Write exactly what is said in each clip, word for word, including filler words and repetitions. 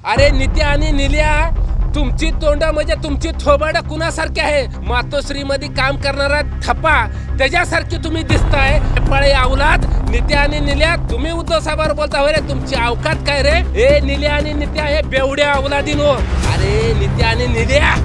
अरे नित्या आणि निल्या तुमची तोंड म्हणजे तुमची थोबाड कुणासारखी आहे? मातोश्री मध्ये काम करणारा थप्पा त्याच्यासारखी तुम्ही दिसताय. पळे अवलाद नित्या आणि निल्या तुम्ही उद्धव साहेबांवर बोलता होय रे? तुमची अवकात काय रे? ए निल्या आणि नित्या हे बेवड्या अवलादीनो. अरे नित्या आणि निल्या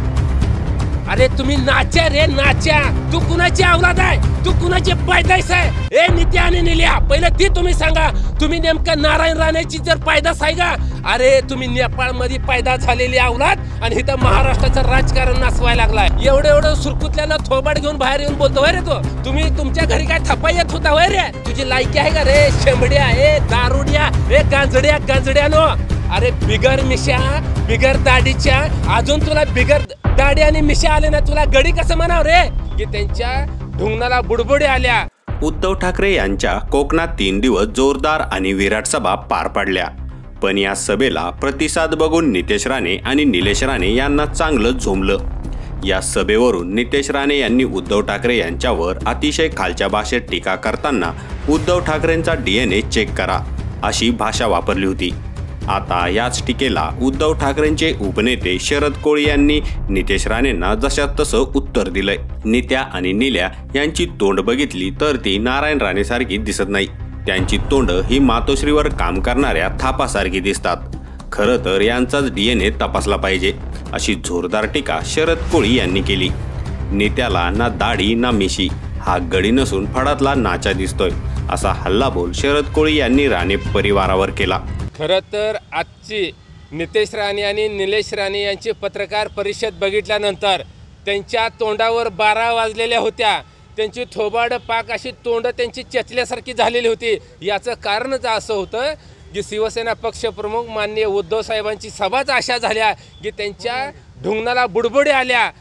अरे तुम्ही नाच्या रे नाच्या. तू कुणाची अवलाद आहे? तू कुणाची पैदास आहे? ए नित्या आणि निल्या पहिलं ती तुम्ही सांगा. तुम्ही नेमकं नारायण राणेची जर पैदास आहे का? अरे तुम्ही नेपाळ मध्ये पैदा झालेली अवलाद आणि इथं महाराष्ट्राचं राजकारण नासवायला लागलाय. एवढं एवढं सुरकुतल्यानं थोबाड घेऊन बाहेर येऊन बोलतो होय रे तो? तुम्ही तुमच्या घरी काय थप्पा येत होता होय रे? तुझी लायकी आहे का रे? शेंबड्या ए दारुड्या ए गांजड्या गांजड्यानो. अरे बिगर मिशा बिगर दाढीच्या अजून तुला बिगर दाढी आणि मिशा आले ना तुला गडी कसं म्हणाव रे? की त्यांच्या ढुंगणाला बुडबुडे आल्या. उद्धव ठाकरे यांच्या कोकणात तीन दिवस जोरदार आणि विराट सभा पार पडल्या. पण या सभेला प्रतिसाद बघून नितेश राणे आणि निलेश राणे यांना चांगलं झोंबलं. या सभेवरून नितेश राणे यांनी उद्धव ठाकरे यांच्यावर अतिशय खालच्या भाषेत टीका करताना उद्धव ठाकरेंचा डीएनए चेक करा अशी भाषा वापरली होती. आता याच टीकेला उद्धव ठाकरेंचे उपनेते शरद कोळी यांनी नितेश राणेंना जशा तसं उत्तर दिलंय. नित्या आणि निल्या यांची तोंड बघितली तर ती नारायण राणे सारखी दिसत नाही. त्यांची तोंड ही मातोश्रीवर काम करणाऱ्या थापासारखी दिसतात. खरं तर यांचाच डीएनए तपासला पाहिजे अशी जोरदार टीका शरद कोळी यांनी केली. नित्याला ना दाढी ना मिशी, हा गडी नसून फडातला नाचा दिसतोय असा हल्लाबोल शरद कोळी यांनी राणे परिवारावर केला. खरं तर आजची नितेश राणे आणि निलेश राणे यांची पत्रकार परिषद बघितल्यानंतर त्यांच्या तोंडावर बारा वाजलेल्या होत्या. त्यांची थोबाड पाक अशी तोंड त्यांची चेचल्यासारखी झालेली होती. याचं कारणच असं होतं की शिवसेना पक्षप्रमुख माननीय उद्धव साहेबांची सभाच अशा झाल्या की त्यांच्या ढुंगणाला बुडबुडे आल्या.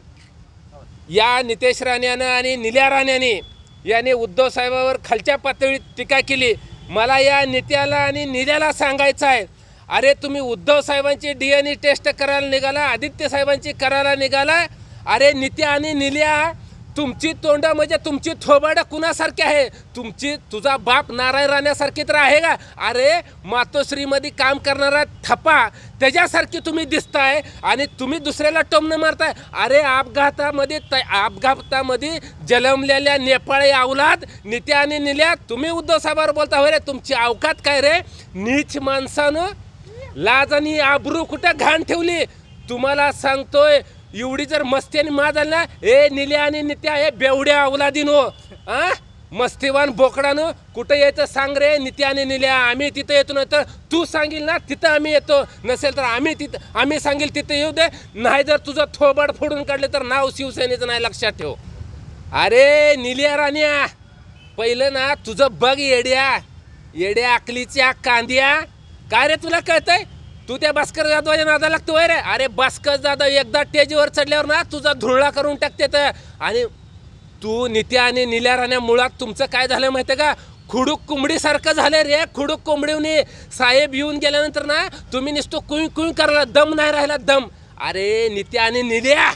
या नितेश राणेनं आणि निल्या राणेने याने उद्धव साहेबांवर खालच्या पातळीत टीका केली. मला या नित्याला आणि निल्याला सांगायचं आहे, अरे तुम्ही उद्धव साहेबांची डीएनए टेस्ट करायला निघाला, आदित्य साहेबांची करायला निघाला. अरे नित्या आणि निल्या तुमची तोंड म्हणजे तुमची थोबाड कुणासारखी आहे? तुमची तुझा बाप नारायण राण्यासारखी तर आहे का? अरे मातोश्रीमध्ये काम करणारा थप्पा त्याच्यासारखी तुम्ही दिसताय आणि तुम्ही दुसऱ्याला टोमणं मारताय. अरे अपघातामध्ये अपघातामध्ये जन्मलेल्या नेपाळी अवलाद नित्या आणि निल्या तुम्ही उद्धव साहेबांवर बोलता होय रे? तुमची अवकात काय रे? नीच माणसानं लाज आणि आबरू कुठं घाण ठेवली? तुम्हाला सांगतोय एवढी जर मस्ती आणि मा झाली ना, ए निल्या आणि नित्या हे बेवड्या अवलादीनो. आ मस्तीवान बोकडानं कुठं यायचं सांग रे नित्या आणि निल्या. आम्ही तिथं येतो नाही तर तू सांगील ना तिथं आम्ही येतो, नसेल तर आम्ही तिथं आम्ही सांगेल तिथं येऊ दे. नाही जर तुझं थोबाड फोडून काढले तर नाव शिवसेनेचं नाही, लक्षात ठेव. अरे निल्या राण्या पहिलं ना तुझं बघ येड्या येड्या अकलीच्या कांद्या. काय रे तुला कळतंय? तू त्या भास्कर जाधवाच्या नादा लागतोय रे. अरे भास्कर जाधव एकदा टेजवर चढल्यावर ना तुझा धुरळा करून टाकते तर. आणि तू नित्या आणि निल्या राण्या मुळात तुमचं काय झालं माहिती आहे का? खुडूक कोंबडीसारखं झालं रे. खुडूक कोंबडीवनी साहेब येऊन गेल्यानंतर ना तुम्ही नुसतं कुई कुई करायला दम नाही राहिला दम. अरे नित्या आणि निल्या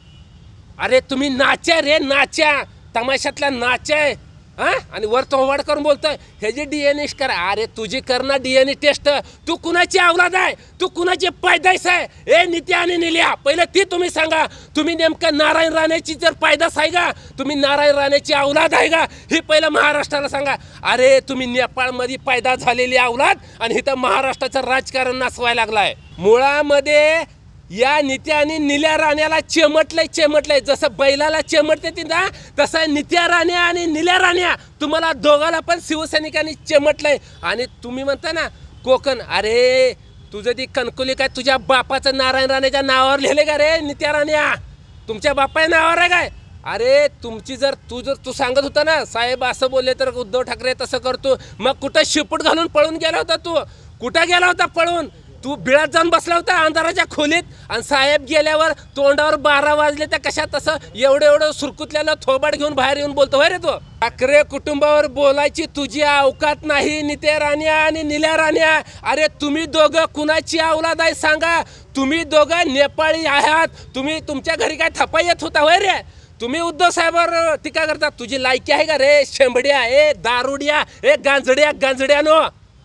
अरे तुम्ही नाच्या रे नाच्या, तमाशातल्या नाच्या हा. आणि वर तोवाड करून बोलतोय ह्याची डीएनए करा. अरे तुझी कर ना डीएनए टेस्ट. तू कुणाची अवलाद आहे? तू कुणाची पैदास आहे? ए नित्या आणि निल्या पहिलं ती तुम्ही सांगा. तुम्ही नेमकं नारायण राणेची जर पैदास आहे का? तुम्ही नारायण राणेची अवलाद आहे का? ही पहिलं महाराष्ट्राला सांगा. अरे तुम्ही नेपाळमध्ये पैदा झालेली अवलाद आणि इथं महाराष्ट्राचं राजकारण नासवायला लागलाय. मुळामध्ये या नित्या आणि निल्या राण्याला चेमटलंय चेमटलंय जसं बैलाला चेमटते ती ना, तसं नित्या राण्या आणि निल्या राण्या तुम्हाला दोघाला पण शिवसैनिकांनी चेमटलंय. आणि तुम्ही म्हणता ना कोकण, अरे तुझं ती कणकुली काय तुझ्या बापाचं नारायण राणेच्या नावावर लिहिले का रे नित्या राण्या? तुमच्या बापाच्या नावावर आहे काय? अरे तुमची जर तू जर तू सांगत होता ना साहेब असं बोलले तर उद्धव ठाकरे तसं करतो, मग कुठं शिपूट घालून पळून गेला होता तू? कुठं गेला होता पळून? तू बिळात जाऊन बसला होता अंधाराच्या खोलीत आणि साहेब गेल्यावर तोंडावर बारा वाजले त्या कशात तसं एवढं एवढं सुरकुतल्याला थोबाड घेऊन बाहेर येऊन बोलतो होय रे तो? ठाकरे कुटुंबावर बोलायची तुझी अवकात नाही नित्या राण्या आणि निल्या राण्या. अरे तुम्ही दोघं कुणाची अवलाद आहे सांगा? तुम्ही दोघं नेपाळी आहात. तुम्ही तुमच्या घरी काय थप्पा येत होता होय रे? तुम्ही उद्धव साहेबांवर टीका करता. तुझी लायकी आहे का रे? शेंबड्या ए दारुड्या ए गांजड्या गांजड्यानो. हा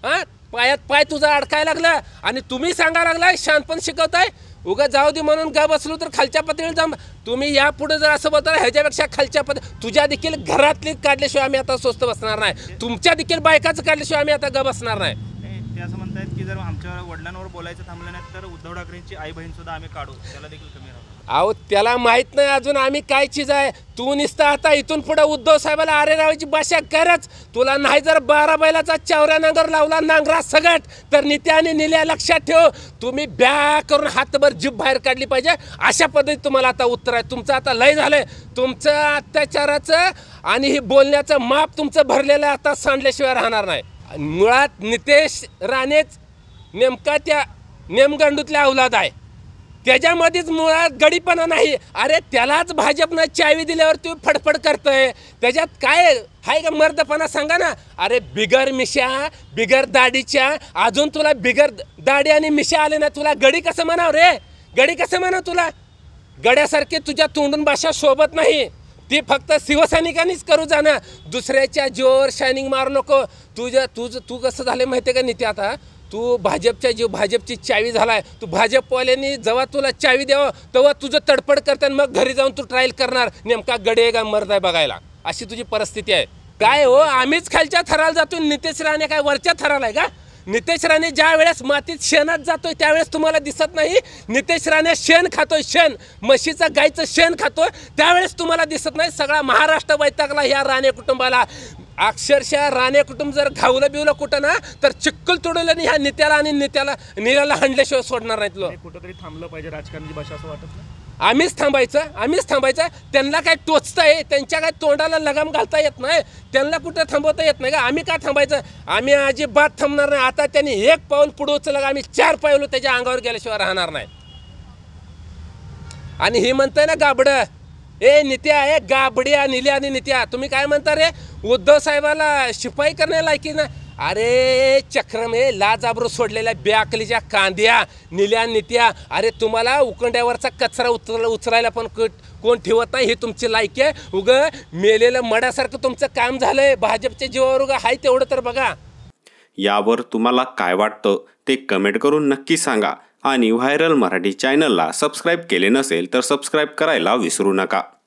पायात पाय तुझा अडकायला लागला आणि तुम्ही सांगा लागलाय शानपण शिकवताय उगा जाऊ दे म्हणून गा बसलो तर खालच्या पातळीवर जाऊन तुम्ही यापुढे जर असं बोलता ह्याच्यापेक्षा खालच्या पद तुझ्या देखील घरातली काढल्याशिवाय आम्ही आता स्वस्त बसणार नाही, तुमच्या देखील बायकाचं काढल्याशिवाय आम्ही आता ग बसणार नाही. ते असं म्हणतात की जर आमच्या वडिलांवर बोलायचं थांबलं नाही तर उद्धव ठाकरेंची आई बहीण सुद्धा आम्ही काढू, त्याला देखील कमी राहू. अहो त्याला माहित नाही अजून आम्ही काय चीज आहे. तू निसता आता इथून पुढे उद्धव साहेबाला आरे रावायची भाषा करच. तुला नाही जर बारा बैलाचा चावऱ्या नांगर लावला नांगरा सगट तर नित्या आणि निल्या लक्षात ठेव, तुम्ही ब्या करून हातभर जीभ बाहेर काढली पाहिजे. अशा पद्धतीत तुम्हाला आता उत्तर आहे. तुमचं आता लय झालंय, तुमचं अत्याचाराचं आणि ही बोलण्याचं माप तुमचं भरलेलं आता सांडल्याशिवाय राहणार नाही. मुळात नितेश राणेच नेमका त्या नेमगंडूतल्या औलाद आहे, त्याच्यामध्येच मुळात गडीपणा नाही. अरे त्यालाच भाजपनं चावी दिल्यावर तू फडफड करतोय, त्याच्यात काय हाय का मर्दपणा सांगा ना. अरे बिगर मिशा बिगर दाढीच्या अजून तुला बिगर दाढी आणि मिशा आले ना, तुला गडी कसं म्हणाव रे, गडी कसं म्हणाव तुला. गड्यासारखे तुझ्या तोंडून भाषा शोभत नाही, ती फक्त शिवसैनिकांनीच करू जाणं. दुसऱ्याच्या जोर शायनिंग मारू नको. तुझं तुझं तू कसं झालं माहिती आहे का नित्या, आता तू भाजपच्या जीव भाजपची चावी झालाय. तू भाजपवाल्यांनी जेव्हा तुला चावी द्यावं तेव्हा तुझं तडफड करताना मग घरी जाऊन तू ट्रायल करणार नेमका गडे का मर्द आहे बघायला. अशी तुझी परिस्थिती आहे. काय हो आम्हीच खालच्या थराला जातो, नितेश राणे काय वरच्या थराला आहे का. नितेश राणे ज्या वेळेस मातीत शेणात जातोय त्यावेळेस तुम्हाला दिसत नाही. नितेश राणे शेण खातोय, शेण म्हशीचं गायचं शेण खातोय त्यावेळेस तुम्हाला दिसत नाही. सगळा महाराष्ट्र वैतागला ह्या राणे कुटुंबाला. अक्षरशः राणे कुटुंब जर घावलं बिवलं कुठं ना तर चिक्कल तोडवलं ह्या नित्याला आणि नित्याला निराला हाणल्याशिवाय सोडणार नाहीत लोक. कुठंतरी थांबलं पाहिजे राजकारणाची भाषा असं वाटत नाही. आम्हीच थांबायचं आम्हीच थांबायचं त्यांना काय टोचतंय, त्यांच्या काय तोंडाला लगाम घालता येत नाही, त्यांना कुठं थांबवता येत नाही का. आम्ही काय थांबायचं, आम्ही अजिबात थांबणार नाही. आता त्यांनी एक पाऊल पुढे उचललं का आम्ही चार पाऊल त्याच्या अंगावर गेल्याशिवाय राहणार नाही. आणि हे म्हणताय ना गाबडं, ए नित्या आहे गाबड्या निल्या आणि नित्या, तुम्ही काय म्हणता रे उद्धव साहेबाला शिपाई करण्याला लायकी ना. अरे चक्रम हे लाजाबरू सोडलेल्या ब्याकलीच्या कांद्या निल्या नित्या. अरे तुम्हाला उकंड्यावरचा कचरा उचल उचलायला पण कोण ठेवत नाही, हे तुमची लायकी आहे. उगं मेलेलं मड्यासारखं तुमचं काम झालंय. भाजपच्या जीवावर उगा हाय तेवढं तर बघा. यावर तुम्हाला काय वाटतं ते कमेंट करून नक्की सांगा आणि व्हायरल मराठी चॅनलला सबस्क्राईब केले नसेल तर सबस्क्राईब करायला विसरू नका.